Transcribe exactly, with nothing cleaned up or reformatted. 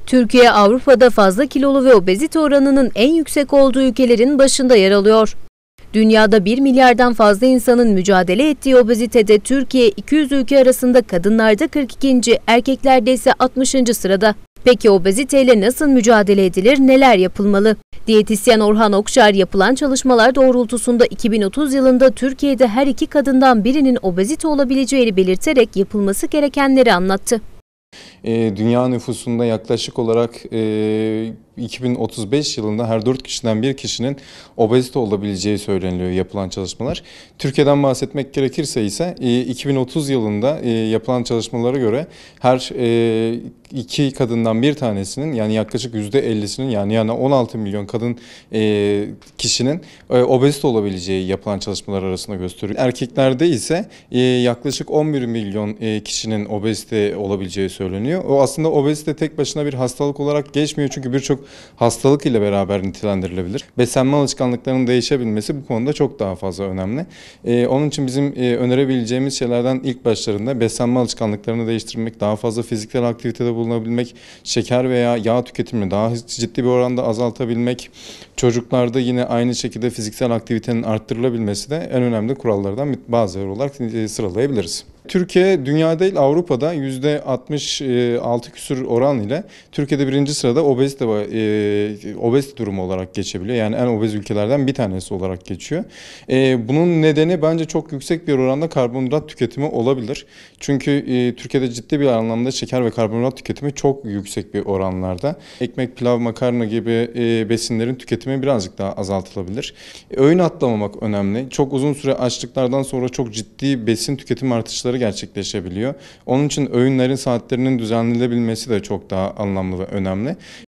Türkiye, Avrupa'da fazla kilolu ve obezite oranının en yüksek olduğu ülkelerin başında yer alıyor. Dünyada bir milyardan fazla insanın mücadele ettiği obezitede Türkiye iki yüz ülke arasında kadınlarda kırk ikinci, erkeklerde ise altmışıncı sırada. Peki obeziteyle nasıl mücadele edilir, neler yapılmalı? Diyetisyen Orhan Okşar yapılan çalışmalar doğrultusunda iki bin otuz yılında Türkiye'de her iki kadından birinin obezite olabileceğini belirterek yapılması gerekenleri anlattı. Dünya nüfusunda yaklaşık olarak iki bin otuz beş yılında her dört kişiden bir kişinin obezite olabileceği söyleniliyor yapılan çalışmalar. Türkiye'den bahsetmek gerekirse ise iki bin otuz yılında yapılan çalışmalara göre her iki kadından bir tanesinin, yani yaklaşık yüzde ellisinin, yani yani on altı milyon kadın kişinin obezite olabileceği yapılan çalışmalar arasında gösteriyor. Erkeklerde ise yaklaşık on bir milyon kişinin obezite olabileceği söyleniyor. O aslında obezite tek başına bir hastalık olarak geçmiyor, çünkü birçok hastalık ile beraber nitelendirilebilir. Beslenme alışkanlıklarının değişebilmesi bu konuda çok daha fazla önemli. Ee, onun için bizim e, önerebileceğimiz şeylerden ilk başlarında beslenme alışkanlıklarını değiştirmek, daha fazla fiziksel aktivitede bulunabilmek, şeker veya yağ tüketimini daha ciddi bir oranda azaltabilmek, çocuklarda yine aynı şekilde fiziksel aktivitenin arttırılabilmesi de en önemli kurallardan bazıları olarak sıralayabiliriz. Türkiye, dünya değil Avrupa'da yüzde altmış altı küsur oran ile Türkiye'de birinci sırada obezite, e, obezite durumu olarak geçebiliyor. Yani en obez ülkelerden bir tanesi olarak geçiyor. E, bunun nedeni bence çok yüksek bir oranda karbonhidrat tüketimi olabilir. Çünkü e, Türkiye'de ciddi bir anlamda şeker ve karbonhidrat tüketimi çok yüksek bir oranlarda. Ekmek, pilav, makarna gibi e, besinlerin tüketimi birazcık daha azaltılabilir. E, öğün atlamamak önemli. Çok uzun süre açlıklardan sonra çok ciddi besin tüketimi artışları gerçekleşebiliyor. Onun için öğünlerin saatlerinin düzenlenebilmesi de çok daha anlamlı ve önemli.